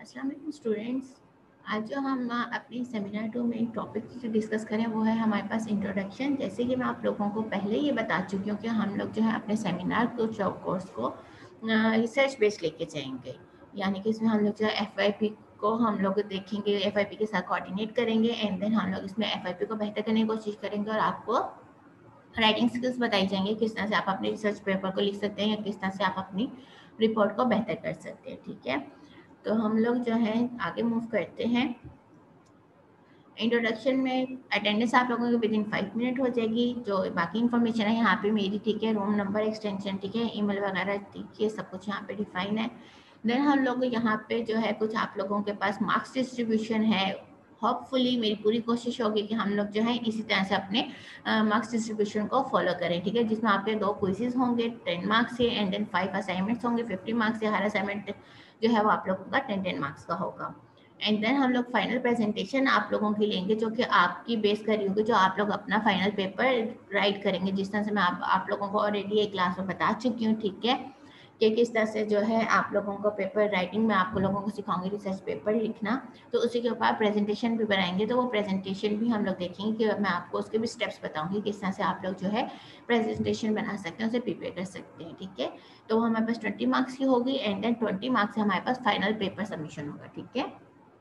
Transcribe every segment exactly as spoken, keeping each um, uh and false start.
अस्सलाम वालेकुम स्टूडेंट्स। आज जो हम अ, अपनी सेमिनार टू में टॉपिक जो डिस्कस करें वो है हमारे पास इंट्रोडक्शन। जैसे कि मैं आप लोगों को पहले ये बता चुकी हूँ कि हम लोग जो है अपने सेमिनार को कोर्स को रिसर्च बेस्ड लेके जाएंगे, यानी कि इसमें हम लोग जो है एफ वाई पी को हम लोग देखेंगे, एफ आई पी के साथ कोऑर्डिनेट करेंगे एंड देन हम लोग इसमें एफ आई पी को बेहतर करने की कोशिश करेंगे और आपको राइटिंग स्किल्स बताई जाएंगे, किस तरह से आप अपने रिसर्च पेपर को लिख सकते हैं या किस तरह से आप अपनी रिपोर्ट को बेहतर कर सकते हैं। ठीक है, तो हम लोग जो है आगे मूव करते हैं। इंट्रोडक्शन में अटेंडेंस आप लोगों की विद इन फाइव मिनट हो जाएगी। जो बाकी इन्फॉर्मेशन है यहाँ पे मेरी, ठीक है, रूम नंबर, एक्सटेंशन, ठीक है, ईमेल वगैरह, ठीक है, सब कुछ यहाँ पे डिफाइन है। देन हम लोग यहाँ पे जो है कुछ आप लोगों के पास मार्क्स डिस्ट्रीब्यूशन है। होपफुली मेरी पूरी कोशिश होगी कि हम लोग जो है इसी तरह से अपने मार्क्स uh, डिस्ट्रीब्यूशन को फॉलो करें। ठीक है, जिसमें आपके दो क्विजेज होंगे टेन मार्क्स से एंड देन फाइव असाइनमेंट्स होंगे फिफ्टी मार्क्स से। हर असाइनमेंट जो है वो आप लोगों का टेन टेन मार्क्स का होगा एंड देन हम लोग फाइनल प्रेजेंटेशन आप लोगों की लेंगे, जो कि आपकी बेस करी होगी, जो आप लोग अपना फाइनल पेपर राइट करेंगे। जिस तरह से मैं आप, आप लोगों को ऑलरेडी एक क्लास में बता चुकी हूँ, ठीक है, कि किस तरह से जो है आप लोगों को पेपर राइटिंग में आपको लोगों को सिखाऊंगी रिसर्च पेपर लिखना। तो उसी के ऊपर प्रेजेंटेशन भी बनाएंगे, तो वो प्रेजेंटेशन भी हम लोग देखेंगे कि मैं आपको उसके भी स्टेप्स बताऊंगी किस तरह से आप लोग जो है प्रेजेंटेशन बना सकते हैं, उसे प्रिपेयर कर सकते हैं। ठीक है, तो हमारे पास ट्वेंटी मार्क्स की होगी एंड देन ट्वेंटी मार्क्स से हमारे पास फाइनल पेपर सबमिशन होगा। ठीक है,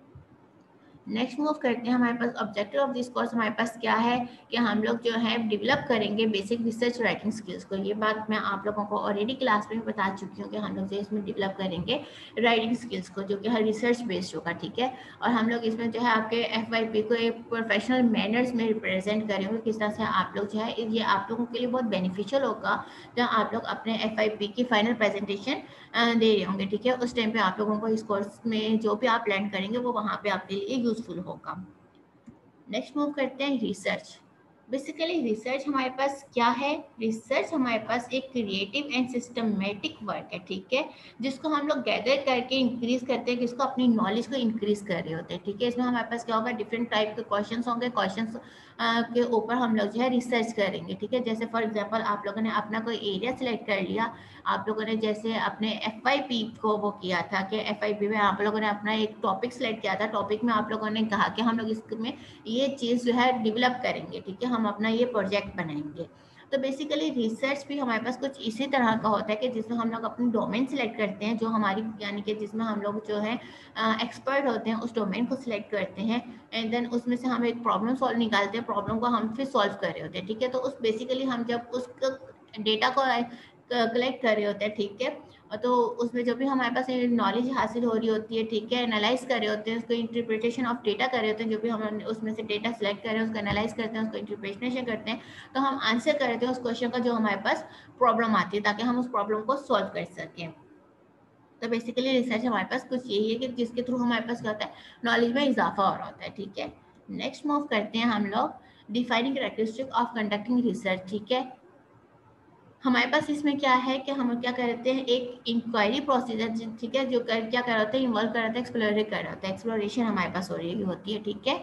नेक्स्ट मूव करते हैं। हमारे पास ऑब्जेक्टिव ऑफ दिस कोर्स हमारे पास क्या है कि हम लोग जो है डेवलप करेंगे बेसिक रिसर्च राइटिंग स्किल्स को। ये बात मैं आप लोगों को ऑलरेडी क्लास में बता चुकी हूँ कि हम लोग जो इसमें डेवलप करेंगे राइटिंग स्किल्स को, जो कि हर रिसर्च बेस्ड होगा। ठीक है, और हम लोग इसमें जो है आपके एफ वाई पी को एक प्रोफेशनल मैनर्स में रिप्रेजेंट करेंगे। किस तरह से आप लोग जो है ये आप लोगों के लिए बहुत बेनिफिशियल होगा जब आप लोग अपने एफ आई पी की फाइनल प्रेजेंटेशन दे रहे होंगे। ठीक है, उस टाइम पे आप लोगों को इस कोर्स में जो भी आप लर्न करेंगे वो वहाँ पे आपके लिए यूजफुल होगा। नेक्स्ट मूव करते हैं रिसर्च। बेसिकली रिसर्च हमारे पास क्या है? रिसर्च हमारे पास एक क्रिएटिव एंड सिस्टमेटिक वर्क है, ठीक है, जिसको हम लोग गैदर करके इंक्रीज करते हैं, किसको अपनी नॉलेज को इंक्रीज कर रहे होते हैं। ठीक है, इसमें हमारे पास क्या होगा, डिफरेंट टाइप के क्वेश्चंस होंगे, क्वेश्चंस के ऊपर हम लोग जो है रिसर्च करेंगे। ठीक है, जैसे फॉर एग्जांपल आप लोगों ने अपना कोई एरिया सिलेक्ट कर लिया, आप लोगों ने जैसे अपने एफ वाई पी को वो किया था कि एफ आई पी में आप लोगों ने अपना एक टॉपिक सिलेक्ट किया था, टॉपिक में आप लोगों ने कहा कि हम लोग इसमें ये चीज़ जो है डेवलप करेंगे। ठीक है, हम अपना ये प्रोजेक्ट बनाएंगे। तो बेसिकली रिसर्च भी हमारे पास कुछ इसी तरह का होता है कि जिसमें हम लोग अपनी डोमेन सिलेक्ट करते हैं, जो हमारी यानी कि जिसमें हम लोग जो है एक्सपर्ट होते हैं, उस डोमेन को सिलेक्ट करते हैं एंड देन उसमें से हम एक प्रॉब्लम सॉल्व निकालते हैं, प्रॉब्लम को हम फिर सॉल्व कर रहे होते हैं। ठीक है, तो उस बेसिकली हम जब उस डेटा को कलेक्ट कर रहे होते हैं, ठीक है, तो उसमें जो भी हमारे पास नॉलेज हासिल हो रही होती है, ठीक है, एनालाइज कर रहे होते हैं, उसको इंटरप्रिटेशन ऑफ डेटा कर रहे होते हैं, जो भी हम उसमें से डेटा सेलेक्ट कर रहे हैं उसको एनालाइज करते हैं, उसको इंटरप्रिटेशन करते हैं, तो हम आंसर कर रहे हैं उस क्वेश्चन का जो हमारे पास प्रॉब्लम आती है, ताकि हम उस प्रॉब्लम को सॉल्व कर सकें। तो बेसिकली रिसर्च हमारे पास कुछ यही है कि जिसके थ्रू हमारे पास क्या होता है, नॉलेज में इजाफा हो रहा होता है। ठीक है, नेक्स्ट मूव करते हैं हम लोग defining characteristic of conducting research. ठीक है, हमारे पास इसमें क्या है कि हम क्या करते हैं, एक इंक्वायरी प्रोसीजर, ठीक है, जो कर क्या कर रहा होता है, इन्वॉल्व कर रहा होता है, एक्सप्लोर कर रहा होता है, एक्सप्लोरेशन हमारे पास हो रही होती है। ठीक है,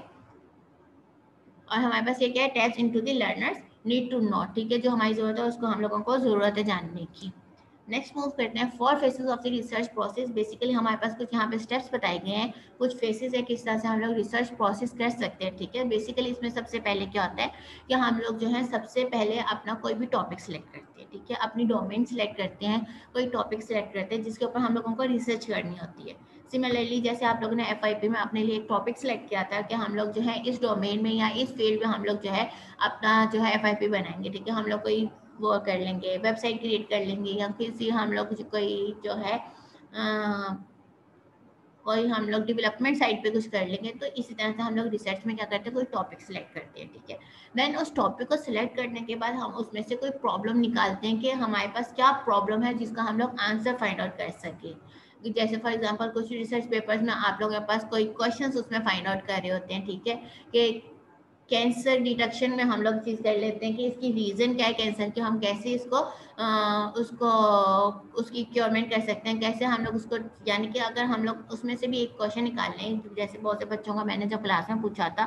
और हमारे पास ये क्या है, taps into the learners need to know. ठीक है, जो हमारी जरूरत है उसको हम लोगों को जरूरत है जानने की। नेक्स्ट मूव करते हैं four phases of the research process. Basically हमारे पास कुछ यहाँ पे स्टेप्स बताए गए हैं, कुछ फेसेस है किस तरह से हम लोग रिसर्च प्रोसेस कर सकते हैं। ठीक है, बेसिकली इसमें सबसे पहले क्या होता है कि हम लोग जो है सबसे पहले अपना कोई भी टॉपिक सिलेक्ट करते हैं। ठीक है, अपनी डोमेन सिलेक्ट करते हैं, कोई टॉपिक सिलेक्ट करते हैं जिसके ऊपर हम लोगों को रिसर्च करनी होती है। सिमिलरली जैसे आप लोगों ने एफ आई पी में अपने लिए एक टॉपिक सिलेक्ट किया था कि हम लोग जो है इस डोमेन में या इस फील्ड में हम लोग जो है अपना जो है एफ आई पी बनाएंगे। ठीक है, हम लोग कोई वो कर लेंगे, वेबसाइट क्रिएट कर लेंगे, या किसी हम लोग कोई जो है आ, कोई हम लोग डेवलपमेंट साइट पे कुछ कर लेंगे। तो इसी तरह से हम लोग रिसर्च में क्या करते हैं, कोई टॉपिक सिलेक्ट करते हैं। ठीक है, देन उस टॉपिक को सिलेक्ट करने के बाद हम उसमें से कोई प्रॉब्लम निकालते हैं कि हमारे पास क्या प्रॉब्लम है जिसका हम लोग आंसर फाइंड आउट कर सके। जैसे फॉर एग्जांपल कुछ रिसर्च पेपर्स में आप लोगों के पास कोई क्वेश्चंस उसमें फाइंड आउट कर रहे होते हैं। ठीक है, कि कैंसर डिटेक्शन में हम लोग चीज़ कर लेते हैं कि इसकी रीज़न क्या है कैंसर की, हम कैसे इसको आ, उसको उसकी क्योरमेंट कर सकते हैं, कैसे हम लोग उसको, यानी कि अगर हम लोग उसमें से भी एक क्वेश्चन निकाल लें, जैसे बहुत से बच्चों का मैंने जब क्लास में पूछा था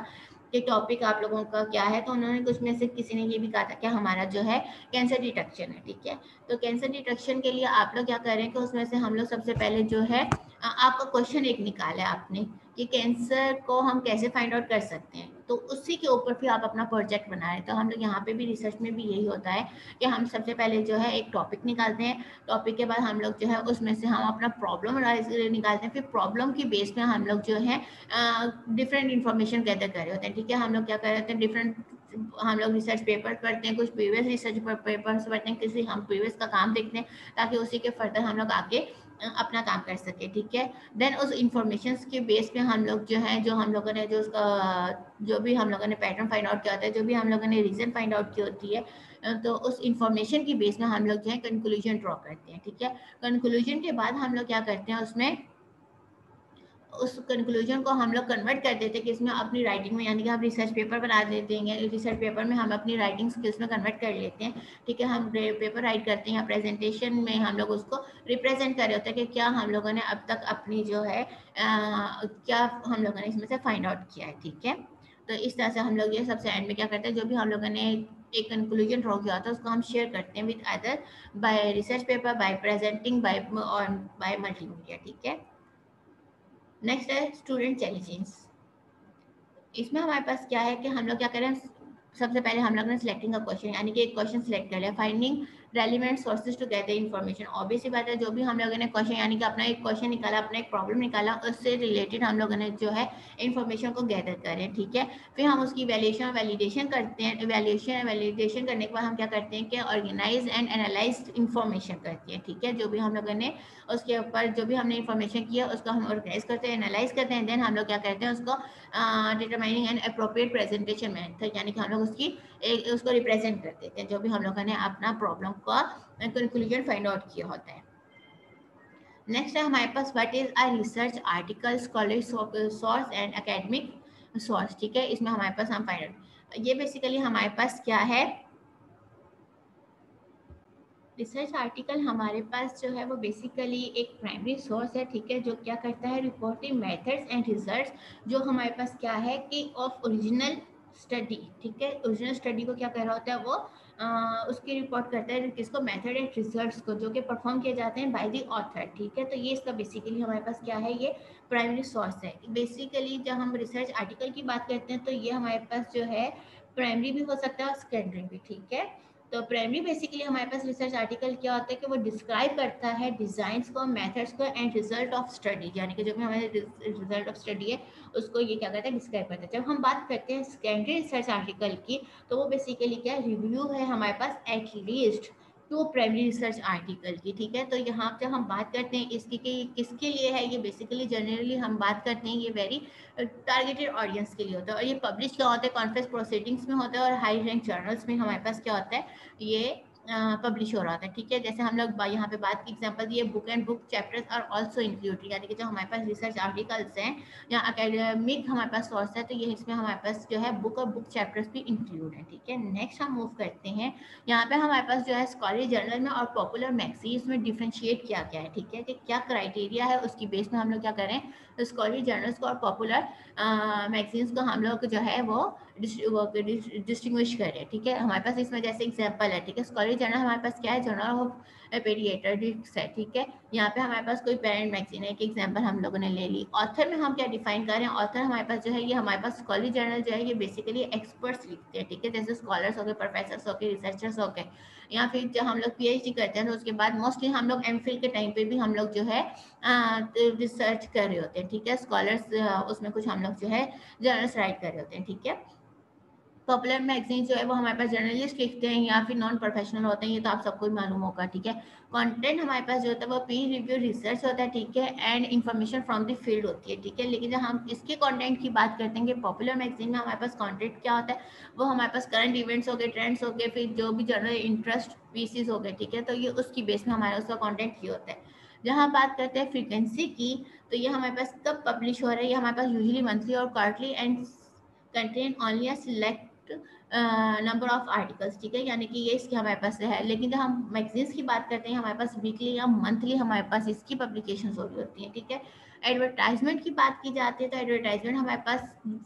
कि टॉपिक आप लोगों का क्या है, तो उन्होंने कुछ में से किसी ने ये भी कहा था कि हमारा जो है कैंसर डिटेक्शन है, ठीक है। तो कैंसर डिटेक्शन के लिए आप लोग क्या करें कि उसमें से हम लोग सबसे पहले जो है आपका क्वेश्चन एक निकाला आपने कि कैंसर को हम कैसे फाइंड आउट कर सकते हैं, तो उसी के ऊपर फिर आप अपना प्रोजेक्ट बना रहे हैं। तो हम लोग यहाँ पे भी रिसर्च में भी यही होता है कि हम सबसे पहले जो है एक टॉपिक निकालते हैं, टॉपिक के बाद हम लोग जो है उसमें से हम अपना प्रॉब्लम निकालते हैं, फिर प्रॉब्लम की बेस में हम लोग जो है डिफरेंट इंफॉर्मेशन गैदर कर रहे होते हैं, ठीक है। हम लोग क्या कर रहे होते हैं, डिफरेंट हम लोग रिसर्च पेपर पढ़ते हैं, कुछ प्रीवियस रिसर्च पेपर्स पढ़ते हैं, किसी हम प्रीवियस का काम देखते हैं ताकि उसी के फर्दर हम लोग आगे अपना काम कर सके, ठीक है। देन उस इंफॉर्मेशन के बेस पे हम लोग जो है जो हम लोगों ने जो उसका जो भी हम लोगों ने पैटर्न फाइंड आउट किया होता है, जो भी हम लोगों ने रीजन फाइंड आउट की होती है, तो उस इंफॉर्मेशन की बेस में हम लोग जो है कंक्लूजन ड्रॉ करते हैं, ठीक है। कंक्लूजन के बाद हम लोग क्या करते हैं, उसमें उस कंक्लूजन को हम लोग कन्वर्ट कर देते हैं कि इसमें अपनी राइटिंग में, यानी कि हम रिसर्च पेपर बना देते हैं, रिसर्च पेपर में हम अपनी राइटिंग स्किल्स में कन्वर्ट कर लेते हैं, ठीक है। हम पेपर राइट करते हैं, प्रेजेंटेशन में हम लोग उसको रिप्रेजेंट कर रहे होते हैं कि क्या हम लोगों ने अब तक अपनी जो है आ, क्या हम लोगों ने इसमें से फाइंड आउट किया है, ठीक है। तो इस तरह से हम लोग ये सबसे एंड में क्या करते हैं, जो भी हम लोगों ने एक कंक्लूजन ड्रॉ किया होता है उसको हम शेयर करते हैं with other by research paper, by presenting, by और बाय मल्टीमीडिया, ठीक है। नेक्स्ट है स्टूडेंट चैलेंजेस। इसमें हमारे पास क्या है कि हम लोग क्या करें, सबसे पहले हम लोग ने सिलेक्टिंग का क्वेश्चन, यानी कि एक क्वेश्चन सिलेक्ट कर लिया, finding relevant sources to gather information. Obviously बात है, जो भी हम लोगों ने क्वेश्चन यानी कि अपना एक क्वेश्चन निकाला, अपना एक प्रॉब्लम निकाला, उससे रिलेटेड हम लोगों ने जो है इन्फॉर्मेशन को गैदर करें, ठीक है। फिर हम उसकी वैल्यूएशन और वैलिडेशन करते हैं। वैल्यूएशन वैलिडेशन करने के बाद हम क्या करते हैं कि ऑर्गेनाइज एंड एनालाइज इन्फॉर्मेशन करते हैं, ठीक है। जो भी हम लोगों ने उसके ऊपर जो भी हमने इन्फॉर्मेशन किया उसको हम ऑर्गेनाइज करते हैं, एनालाइज करते हैं। देन हम लोग क्या करते हैं, उसको determining an appropriate presentation method, यानी कि हम लोग उसकी एक उसको रिप्रेजेंट कर देते हैं, जो भी हम लोगों ने अपना प्रॉब्लम का कंक्लूजन फाइंड आउट किया होता है। नेक्स्ट है हमारे पास what is a research article, scholar source and academic source, ठीक है। इसमें हमारे पास हम फाइंड आउट, ये बेसिकली हमारे पास क्या है, रिसर्च आर्टिकल हमारे पास जो है वो बेसिकली एक प्राइमरी सोर्स है, ठीक है, जो क्या करता है, रिपोर्टिंग मेथड्स एंड रिजल्ट्स, जो हमारे पास क्या है कि ऑफ ओरिजिनल स्टडी, ठीक है। ओरिजिनल स्टडी को क्या कर रहा होता है वो आ, उसकी रिपोर्ट करता है, किसको, मेथड एंड रिजल्ट्स को, जो कि परफॉर्म किए जाते हैं बाय द ऑथर, ठीक है। तो ये इसका बेसिकली हमारे पास क्या है, ये प्राइमरी सोर्स है। बेसिकली जब हम रिसर्च आर्टिकल की बात करते हैं तो ये हमारे पास जो है प्राइमरी भी हो सकता है और सेकेंडरी भी, ठीक है। तो प्राइमरी बेसिकली हमारे पास रिसर्च आर्टिकल क्या होता है कि वो डिस्क्राइब करता है डिजाइंस को, मेथड्स को एंड रिजल्ट ऑफ स्टडी, यानी कि जो भी हमारे रिजल्ट ऑफ स्टडी है उसको ये क्या करता है, डिस्क्राइब करता है। जब हम बात करते हैं सेकेंडरी रिसर्च आर्टिकल की, तो वो बेसिकली क्या रिव्यू है हमारे पास at least two primary research article की, ठीक है। तो यहाँ पे हम बात करते हैं इसकी कि किसके लिए है, ये बेसिकली जनरली हम बात करते हैं ये वेरी टारगेटेड ऑडियंस के लिए होता है, और ये पब्लिश क्या होता है, कॉन्फ्रेंस प्रोसीडिंग्स में होता है, और हाई रैंक जर्नल्स में हमारे पास क्या होता है, ये पब्लिश हो रहा था, ठीक है। जैसे हम लोग यहाँ पे बात की एग्जांपल दिए, book and book chapters are also included, यानी कि जो हमारे पास रिसर्च आर्टिकल्स हैं या एकेडमिक हमारे पास सोर्स है, तो ये इसमें हमारे पास जो है बुक और बुक चैप्टर्स भी इंक्लूड है, ठीक है। नेक्स्ट हम मूव करते हैं, यहाँ पे हमारे पास जो है स्कॉलरी जर्नल में और पॉपुलर मैगजीन्स में डिफ्रेंशिएट किया गया है, ठीक है, कि क्या क्राइटेरिया है उसकी बेस में हम लोग क्या करें, स्कॉलरी जर्नल्स को और पॉपुलर मैगजीन्स को हम लोग जो है वो डिस्टिंग्विश करें, ठीक है। हमारे पास इसमें जैसे एग्जांपल है, ठीक है, स्कॉलरी जर्नल हमारे पास क्या है, जर्नल ऑफ पेडिएट्रिक्स है, ठीक है। यहाँ पे हमारे पास कोई पेरेंट मैगजीन है, कि एग्जांपल हम लोगों ने ले ली। ऑथर में हम क्या डिफाइन कर रहे हैं, ऑथर हमारे पास जो है ये हमारे पास स्कॉलरी जर्नल जो है ये बेसिकली एक्सपर्ट्स लिखते हैं, ठीक है, जैसे स्कॉलर्स हो गए, प्रोफेसर्स हो गए, रिसर्चर्स हो गए, या फिर जब हम लोग पीएचडी करते हैं तो उसके बाद मोस्टली हम लोग एमफिल के टाइम पे भी हम लोग जो है रिसर्च कर रहे होते हैं, ठीक है। स्कॉलर्स उसमें कुछ हम लोग जो है जर्नल्स राइट कर रहे होते हैं, ठीक है। पॉपुलर मैगजीन जो है वो हमारे पास जर्नलिस्ट लिखते हैं या फिर नॉन प्रोफेशनल होते हैं, ये तो आप सबको ही मालूम होगा, ठीक है। कंटेंट हमारे पास जो होता है वो पीयर रिव्यू रिसर्च होता है, ठीक है, and information from the field होती है, ठीक है। लेकिन जब हम इसके कंटेंट की बात करते हैं कि पॉपुलर मैगजीन में हमारे पास कंटेंट क्या होता है, वो हमारे पास करंट इवेंट्स हो गए, ट्रेंड्स हो गए, फिर जो भी जनरल इंटरेस्ट पीसीज हो गए, ठीक है। तो ये उसकी बेस में हमारा उसका कॉन्टेंट ये होता है। जहाँ बात करते हैं फ्रीक्वेंसी की, तो ये हमारे पास कब पब्लिश हो रहा है, ये हमारे पास यूजुअली मंथली और quarterly and contain only a select number of articles, ठीक है, यानी कि ये इसके हमारे पास है। लेकिन जब हम मैगजीन्स की बात करते हैं हमारे पास वीकली या मंथली हमारे पास इसकी पब्लिकेशन हो रही होती है, ठीक है। एडवर्टाइजमेंट की बात की जाती है तो एडवर्टाइजमेंट हमारे पास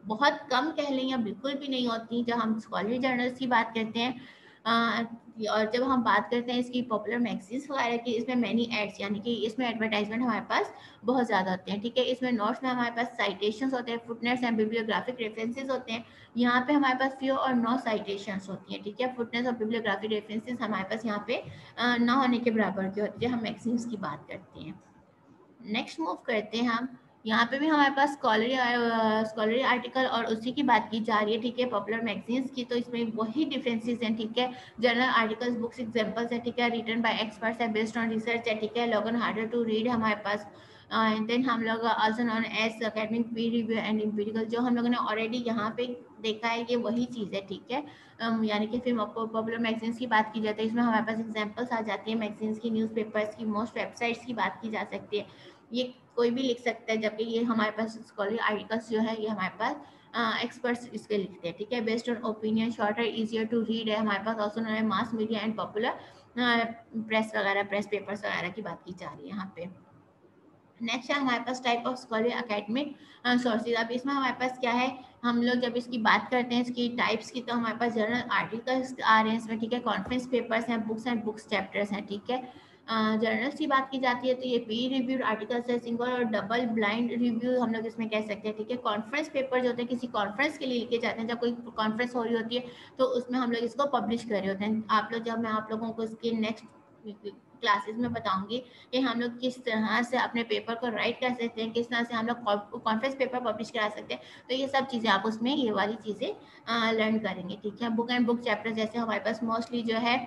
बहुत कम कह लें या बिल्कुल भी नहीं होती जब हम स्कॉलरी जर्नल्स की बात करते हैं। अ, और जब हम बात करते हैं इसकी पॉपुलर मैगजीन्स वगैरह की, इसमें मैनी एड्स यानी कि इसमें एडवर्टाइजमेंट हमारे पास बहुत ज़्यादा होते हैं, ठीक है। इसमें नोट्स में हमारे पास साइटेशंस होते हैं, फुटनोट्स एंड बिब्लियोग्राफिक रेफरेंसेस होते हैं। यहाँ पे हमारे पास फ्यू और नो साइटेशंस होती हैं, ठीक है। फुटनोट्स और बिब्लियोग्राफिक रेफरेंसेस हमारे पास यहाँ पे अ, ना होने के बराबर की होती है, हम मैगजीन्स की बात करते हैं। नेक्स्ट मूव करते हैं हम, यहाँ पे भी हमारे पास स्कॉलरी स्कॉलरी आर्टिकल और उसी की बात की जा रही है, ठीक है, पॉपुलर मैगजीन्स की। तो इसमें वही डिफरेंसेस हैं, ठीक है। जर्नल आर्टिकल्स बुक्स एग्जांपल्स है, ठीक है, रिटन बाय एक्सपर्ट्स है, बेस्ड ऑन रिसर्च है, ठीक है, लॉगन हार्डर टू रीड हमारे पास। एंड देन हम लोग also known as academic peer review and empirical, जो हम लोगों ने ऑलरेडी यहाँ पे देखा है, ये वही चीज़ है, ठीक है। um, यानी कि फिर पॉपुलर मैगजीन्स की बात की जाती है, इसमें हमारे पास एग्जांपल्स आ जाती है मैगजीन्स की, न्यूज़पेपर्स की, मोस्ट वेबसाइट्स की बात की जा सकती है। ये कोई भी लिख सकता है, जबकि ये हमारे पास स्कॉलरी आर्टिकल्स जो है ये हमारे पास एक्सपर्ट्स uh, इसके लिखते हैं, ठीक है। Based on opinion, shorter, easier to read है हमारे पास। Also known mass media and popular press वगैरह, प्रेस पेपर्स वगैरह की बात की जा रही है यहाँ पे। नेक्स्ट है हमारे पास type of scholarly academic sources. अब इसमें हमारे पास क्या है, हम लोग जब इसकी बात करते हैं इसकी टाइप्स की, तो हमारे पास जर्नल आर्टिकल्स आ रहे हैं इसमें, ठीक है, कॉन्फ्रेंस पेपर्स हैं, बुक्स एंड बुक्स चैप्टर्स हैं, ठीक है। जर्नल्स की बात की जाती है तो ये पीयर रिव्यूड आर्टिकल्स है, सिंगल और डबल ब्लाइंड रिव्यू हम लोग इसमें कह सकते हैं, ठीक है। कॉन्फ्रेंस पेपर जो होते हैं किसी कॉन्फ्रेंस के लिए लिखे जाते हैं, जब कोई कॉन्फ्रेंस हो रही होती है तो उसमें हम लोग इसको पब्लिश कर रहे होते हैं। आप लोग, जब मैं आप लोगों को इसके नेक्स्ट क्लासेस में बताऊंगी कि हम लोग किस तरह से अपने पेपर को राइट कर सकते हैं, किस तरह से हम लोग कॉन्फ्रेंस पेपर पब्लिश करा सकते हैं, तो ये सब चीज़ें आप उसमें ये वाली चीज़ें लर्न करेंगे, ठीक है। बुक एंड बुक चैप्टर जैसे हमारे पास मोस्टली जो है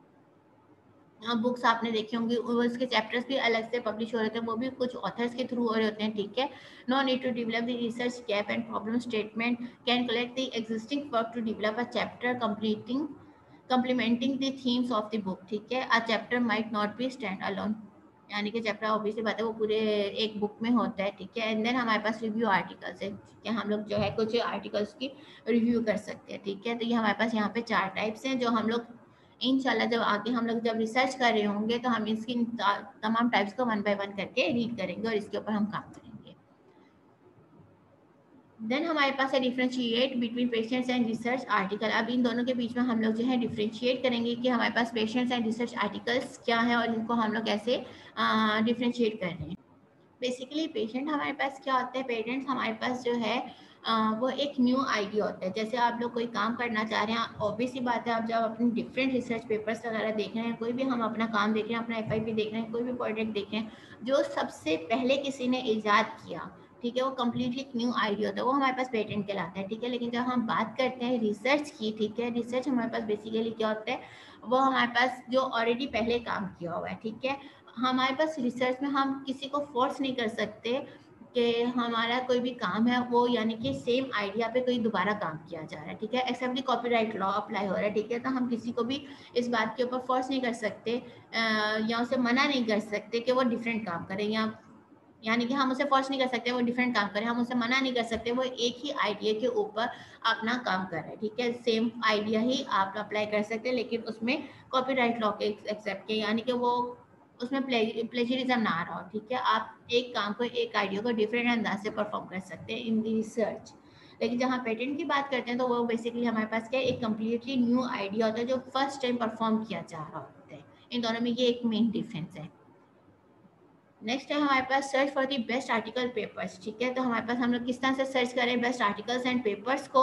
बुक्स आपने देखी होंगी, उसके चैप्टर्स भी अलग से पब्लिश हो रहे थे, वो भी कुछ ऑथर्स के थ्रू हो रहे होते हैं, ठीक है। No need to develop the research gap and problem statement, can collect the existing work to develop a chapter completing complementing the themes of the book, ठीक है। a chapter might not be stand alone, यानी कि chapter obviously बात है वो पूरे एक book में होता है, ठीक है। एंड देन हमारे पास रिव्यू आर्टिकल्स है, ठीक है, हम लोग जो है कुछ आर्टिकल्स की रिव्यू कर सकते हैं, ठीक है। तो ये हमारे पास यहाँ पे चार टाइप्स हैं जो हम लोग इंशाल्लाह जब आगे हम लोग जब रिसर्च कर रहे होंगे तो हम इसकी तमाम टाइप्स को वन बाय वन करके रीड करेंगे और इसके ऊपर हम काम करेंगे। देन हमारे पास है differentiate between patients and research article. अब इन दोनों के बीच में हम लोग जो है डिफ्रेंशिएट करेंगे कि हमारे पास पेशेंट्स एंड रिसर्च आर्टिकल्स क्या है और इनको हम लोग कैसे डिफ्रेंशिएट कर रहे हैं। बेसिकली पेशेंट हमारे पास क्या होता है, पेरेंट्स हमारे पास जो है आ, वो एक न्यू आइडिया होता है। जैसे आप लोग कोई काम करना चाह रहे हैं, ऑब्वियस सी बात है, आप जब अपने डिफरेंट रिसर्च पेपर्स वगैरह देख रहे हैं, कोई भी हम अपना काम देख रहे हैं, अपना एफ आई पी देख रहे हैं, कोई भी प्रोजेक्ट देख रहे हैं, जो सबसे पहले किसी ने ईजाद किया, ठीक है, वो कम्प्लीटली न्यू आइडिया होता है, वो हमारे पास पेटेंट कहलाता है, ठीक है। लेकिन जब हम बात करते हैं रिसर्च की, ठीक है, रिसर्च हमारे पास बेसिकली क्या होता है, वो हमारे पास जो ऑलरेडी पहले काम किया हुआ है, ठीक है। हमारे पास रिसर्च में हम किसी को फोर्स नहीं कर सकते कि हमारा कोई भी काम है वो यानी कि सेम आइडिया पे कोई दोबारा काम किया जा रहा है, ठीक है। एक्सेप्टली कॉपीराइट लॉ अप्लाई हो रहा है, ठीक है, तो हम किसी को भी इस बात के ऊपर फोर्स नहीं कर सकते या उसे मना नहीं कर सकते कि वो डिफरेंट काम करें, या यानी कि हम उसे फोर्स नहीं कर सकते वो डिफरेंट काम करें, हम उसे मना नहीं कर सकते वो एक ही आइडिया के ऊपर अपना काम कर रहे हैं, ठीक है। सेम आइडिया ही आप अप्लाई कर सकते हैं, लेकिन उसमें कॉपीराइट लॉ के एक्सेप्ट के, यानी कि वो उसमें प्लेजरिज्म ना आ रहा हो, ठीक है। आप एक काम को, एक आइडिया को डिफरेंट अंदाज से परफॉर्म कर सकते हैं इन दी रिसर्च। लेकिन जहाँ पेटेंट की बात करते हैं तो वो बेसिकली हमारे पास क्या है, एक कम्प्लीटली न्यू आइडिया होता है जो फर्स्ट टाइम परफॉर्म किया जा रहा होता है। इन दोनों में ये एक मेन डिफरेंस है। नेक्स्ट है हमारे पास search for the best article papers, ठीक है। तो हमारे पास हम लोग किस तरह से सर्च करें बेस्ट आर्टिकल्स एंड पेपर्स को,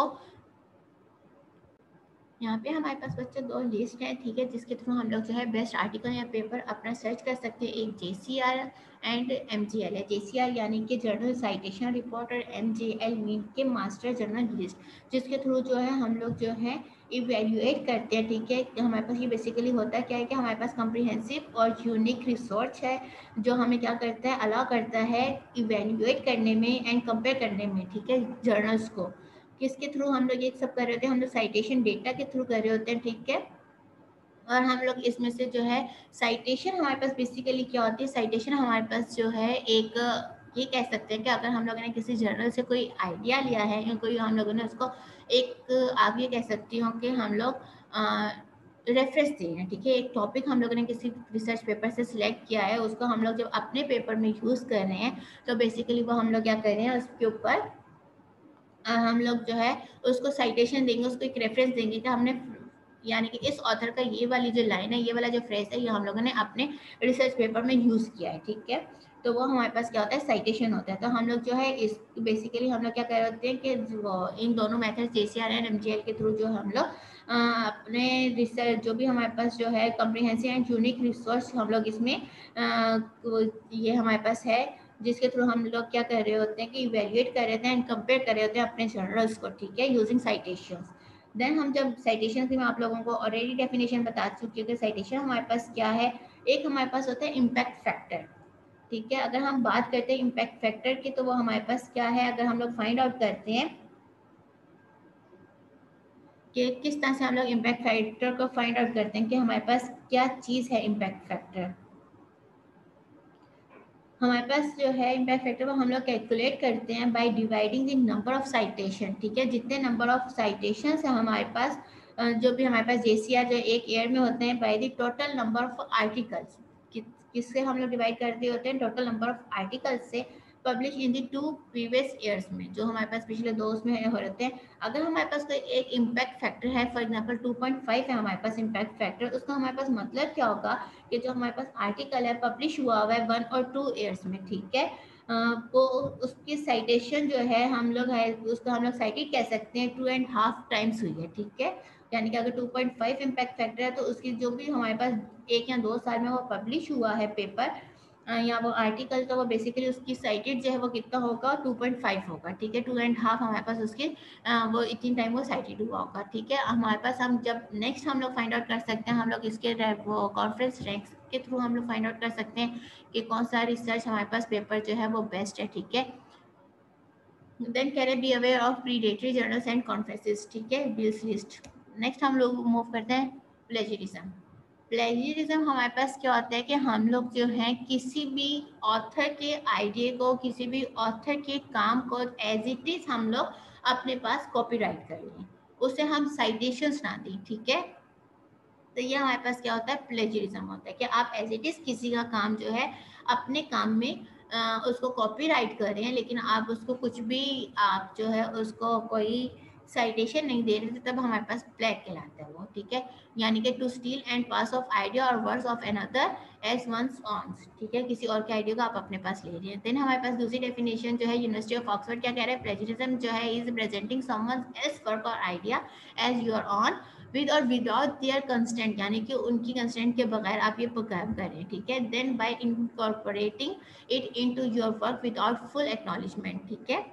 यहाँ पे हमारे पास बच्चे दो लिस्ट है, ठीक है, जिसके थ्रू हम लोग जो है बेस्ट आर्टिकल या पेपर अपना सर्च कर सकते हैं। एक J C R and M G L है। जे सी आर यानी कि जर्नल साइटेशन रिपोर्ट और एम जी एल मीन के मास्टर जर्नल लिस्ट, जिसके थ्रू जो है हम लोग जो है इवेल्युएट करते हैं, ठीक है। हमारे पास ये बेसिकली होता है क्या है कि हमारे पास कम्प्रीहेंसिव और यूनिक रिसोर्च है जो हमें क्या करता है, अलाउ करता है इवेल्युएट करने में एंड कंपेयर करने में, ठीक है, जर्नल्स को। किसके थ्रू हम लोग ये सब कर रहे होते हैं, हम लोग साइटेशन डेटा के थ्रू कर रहे होते हैं, ठीक है। और हम लोग इसमें से जो है साइटेशन हमारे पास बेसिकली क्या होती है, साइटेशन हमारे पास जो है एक ये कह सकते हैं कि अगर हम लोगों ने किसी जर्नल से कोई आइडिया लिया है या कोई हम लोगों ने उसको एक, आप ये कह सकती हूँ कि हम लोग रेफरेंस दे रहे हैं, ठीक है। एक टॉपिक हम लोगों ने किसी रिसर्च पेपर से सिलेक्ट किया है, उसको हम लोग जब अपने पेपर में यूज़ कर रहे हैं तो बेसिकली वो हम लोग क्या कर रहे हैं, उसके ऊपर हम लोग जो है उसको साइटेशन देंगे, उसको एक रेफरेंस देंगे कि हमने यानी कि इस ऑथर का ये वाली जो लाइन है, ये वाला जो फ्रेज है, ये हम लोगों ने अपने रिसर्च पेपर में यूज़ किया है, ठीक है। तो वो हमारे पास क्या होता है, साइटेशन होता है। तो हम लोग जो है इस बेसिकली हम लोग क्या कर होते हैं कि इन दोनों मेथड जेसीआर एंड एमजीएल के थ्रू जो हम लोग अपने रिसर्च जो भी हमारे पास जो है कम्प्रिहेंसिव एंड यूनिक रिसोर्स हम लोग इसमें आ, ये हमारे पास है, जिसके थ्रू हम लोग क्या कर रहे होते हैं कि इवेल्युएट कर रहे थे एंड कंपेयर कर रहे होते हैं अपने जर्नल्स को, ठीक है, यूजिंग साइटेशंस। देन हम जब साइटेशन की मैं आप लोगों को ऑलरेडी डेफिनेशन बता चुकी हूँ कि साइटेशन हमारे पास क्या है। एक हमारे पास होता है इम्पैक्ट फैक्टर, ठीक है। अगर हम बात करते हैं इम्पैक्ट फैक्टर की, तो वो हमारे पास क्या है, अगर हम लोग फाइंड आउट करते हैं कि किस तरह से हम लोग इम्पैक्ट फैक्टर को फाइंड आउट करते हैं कि हमारे पास क्या चीज़ है इम्पैक्ट फैक्टर। हमारे पास जो है इम्पैक्ट फैक्टर को हम लोग कैलकुलेट करते हैं by dividing the number of citation, ठीक है। जितने नंबर ऑफ साइटेशन है हमारे पास, जो भी हमारे पास जेसीआर जो एक ईयर में होते हैं, by the total number of articles, किससे हम लोग डिवाइड करते होते हैं, टोटल नंबर ऑफ आर्टिकल्स से publish in the two previous years में, जो हमारे पास पिछले दो उसमें हो रहते हैं। अगर हमारे पास कोई एक इम्पैक्ट फैक्टर है, for example two point five है हमारे पास इम्पैक्ट फैक्टर, उसका हमारे पास मतलब क्या होगा कि जो हमारे पास आर्टिकल है पब्लिश हुआ हुआ है वन और टू ईयर्स में, ठीक है, वो उसकी साइटेशन जो है हम लोग है उसको हम लोग साइटेड कह सकते हैं टू एंड हाफ टाइम्स हुई है, ठीक है। यानी कि अगर two point five impact factor है तो उसकी जो भी हमारे पास एक या दो साल में वो पब्लिश हुआ है पेपर या वो आर्टिकल, तो वो बेसिकली उसकी साइटेड जो है वो कितना होगा, टू पॉइंट फाइव होगा, ठीक है। टू एंड हाफ हमारे पास उसके वो इतनी टाइम वो साइटेड हुआ होगा, ठीक है। हमारे पास हम जब नेक्स्ट हम लोग फाइंड आउट कर सकते हैं, हम लोग इसके वो कॉन्फ्रेंस रैंक्स के थ्रू हम लोग फाइंड आउट कर सकते हैं कि कौन सा रिसर्च हमारे पास पेपर जो है वो बेस्ट है, ठीक है। Then can be aware of predatory journals and conferences, ठीक है, बिल्स लिस्ट। नेक्स्ट हम लोग मूव करते हैं प्लेजरिज्म। प्लेजरिज्म हमारे पास क्या होता है कि हम लोग जो है किसी भी ऑथर के आइडिया को, किसी भी ऑथर के काम को एज इट इज हम लोग अपने पास कॉपीराइट कर लें, उसे हम साइटेशंस ना दें, ठीक है। तो ये हमारे पास क्या होता है, प्लेजरिज्म होता है कि आप एज इट इज किसी का काम जो है अपने काम में आ, उसको कॉपीराइट कर रहे हैं, लेकिन आप उसको कुछ भी आप जो है उसको कोई साइटेशन नहीं दे रहे थे, तब हमारे पास प्लेग कहलाता है वो, ठीक है। यानी कि to steal and pass off idea और words of another as one's owns, ठीक है, किसी और के आइडिया को आप अपने पास ले रहे हैं। देन हमारे पास दूसरी डेफिनेशन जो है यूनिवर्सिटी ऑफ ऑक्सफोर्ड क्या कह रहा है, प्लेजरिज्म जो है is presenting someone else work और idea as your own with और विदाउट देयर कंसेंट, यानी कि उनकी कंसेंट के बगैर आप ये काम करें, ठीक है। Then by incorporating it into your work without full acknowledgement, ठीक है।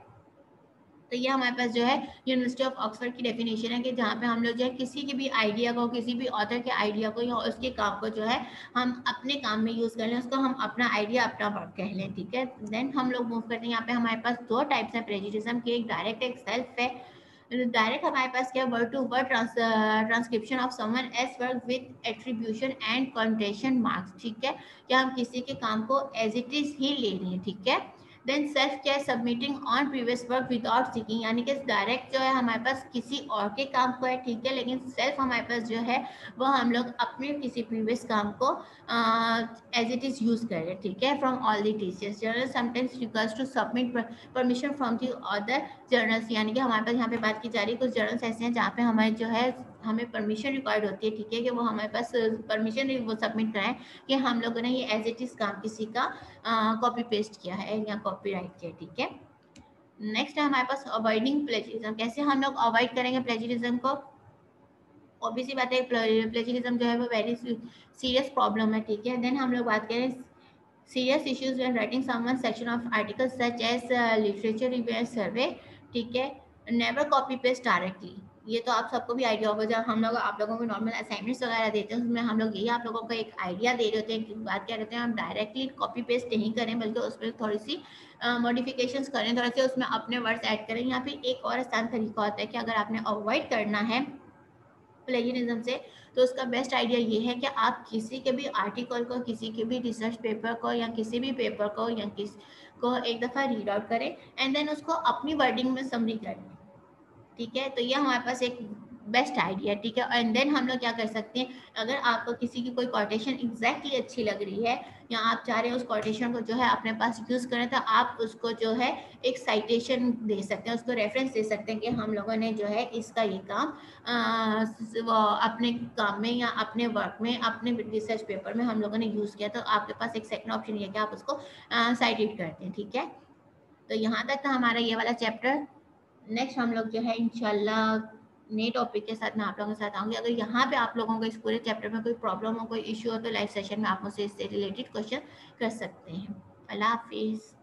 तो ये हमारे पास जो है यूनिवर्सिटी ऑफ ऑक्सफोर्ड की डेफिनेशन है कि जहाँ पे हम लोग जो है किसी के भी आइडिया को, किसी भी ऑथर के आइडिया को या उसके काम को जो है हम अपने काम में यूज़ कर लें, उसको हम अपना आइडिया अपना वर्क कह लें, ठीक है। देन हम लोग मूव करते हैं, यहाँ पे हमारे पास दो टाइप्स है प्रेजुडिज्म के, एक डायरेक्ट एक सेल्फ है। डायरेक्ट हमारे पास क्या, word to word transcription of someone as work with attribution and quotation marks, ठीक है, क्या हम किसी के काम को एज इट इज ही ले रहे हैं, ठीक है। देन सेल्फ क्या है, submitting on previous work without seeking, यानी कि डायरेक्ट जो है हमारे पास किसी और के काम को है, ठीक है, लेकिन सेल्फ हमारे पास जो है वो हम लोग अपने किसी प्रीवियस काम को एज इट इज यूज कर रहे हैं, ठीक है, from all the teachers. Journal sometimes request to submit permission from the other journals, यानी कि हमारे पास यहाँ पे बात की जा रही है कुछ जर्नल्स ऐसे हैं जहाँ पे हमारे जो है हमें परमिशन रिक्वायर्ड होती है, ठीक है, कि वो हमारे पास परमिशन वो सबमिट कराएं कि हम लोगों ने ये एज इट इज काम किसी का कॉपी पेस्ट किया है या कॉपीराइट किया, ठीक है। नेक्स्ट है हमारे पास अवॉइडिंग प्लेजरिज्म, कैसे हम लोग अवॉइड करेंगे प्लेजरिज्म को। ऑब्वियसली बात है प्लेजरिज्म जो है वो वेरी सीरियस प्रॉब्लम है, ठीक है। देन हम लोग बात करें serious issues when writing someone section of articles such as uh, literature review and survey, ठीक है, never copy paste directly। ये तो आप सबको भी आइडिया होगा, जब हम लोग आप लोगों को नॉर्मल असाइनमेंट्स वगैरह देते हैं उसमें हम लोग यही आप लोगों को एक आइडिया दे रहे होते हैं, एक बात क्या रहते हैं, हम डायरेक्टली कॉपी पेस्ट नहीं करें बल्कि उसमें थोड़ी सी मॉडिफिकेशंस uh, करें, थोड़ा सा उसमें अपने वर्ड्स ऐड करें। या फिर एक और आसान तरीका होता है कि अगर आपने अवॉइड करना है प्लेजरिज्म से, तो उसका बेस्ट आइडिया ये है कि आप किसी के भी आर्टिकल को, किसी के भी रिसर्च पेपर को या किसी भी पेपर को या किस को एक दफ़ा रीड आउट करें एंड देन उसको अपनी वर्डिंग में समरी करें, ठीक है। तो ये हमारे पास एक बेस्ट आइडिया, ठीक है। एंड देन हम लोग क्या कर सकते हैं, अगर आपको किसी की कोई कोटेशन एग्जैक्टली अच्छी लग रही है या आप चाह रहे हैं उस कोटेशन को जो है अपने पास यूज़ करें, तो आप उसको जो है एक साइटेशन दे सकते हैं, उसको रेफरेंस दे सकते हैं कि हम लोगों ने जो है इसका ये काम आ, वो अपने काम में या अपने वर्क में, अपने रिसर्च पेपर में हम लोगों ने यूज़ किया। तो आपके पास एक सेकंड ऑप्शन ये है कि आप उसको साइटेड करते हैं, ठीक है। तो यहाँ तक था हमारा ये वाला चैप्टर। नेक्स्ट हम लोग जो है इंशाल्लाह नए टॉपिक के साथ मैं आप लोगों के साथ आऊँगी। अगर यहाँ पे आप लोगों को इस पूरे चैप्टर में कोई प्रॉब्लम हो, कोई इश्यू हो, तो लाइव सेशन में आप मुझसे इससे रिलेटेड क्वेश्चन कर सकते हैं। अल्लाह हाफिज़।